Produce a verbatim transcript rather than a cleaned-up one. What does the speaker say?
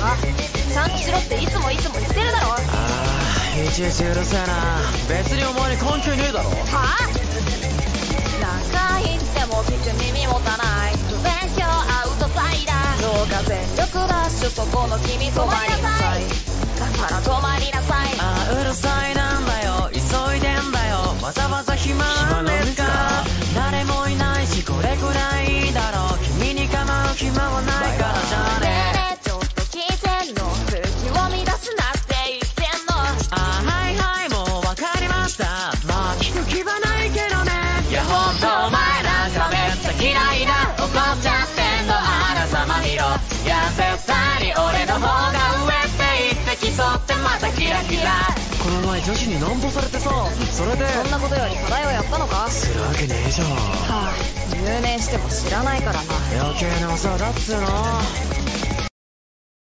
か？ちゃんとしろっていつもいつも言ってるだろ。 ああ、いちいちうるせえな。別にお前に関係ねえだろ。 はあ？何回言っても聞く耳持たない不勉強アウトサイダー。どうか全力ダッシュ、そこの君止まりなさい。だから止まりなさい。 ああ、うるさいなんだよ、急いでんだよ。わざわざ暇なんですか？誰もいないしこれくらいいいだろう。君に構う暇はないからじゃね。 ねえねえちょっと聞いてんの？空気を乱すなって言ってんの。 ああ、はいはい、もうわかりました。まあ聞く気はないけどね。いやほんとお前なんかめっちゃ嫌いだ。怒っちゃってんのあらさまみろ。いや絶対に俺の方が上って言って競ってまたキラキラ。この前女子にナンボされてさ、それでそんなことより課題をやったのか？ するわけねえじゃん。 はあ、留年しても知らないからな。 余計なお世話だっつうの。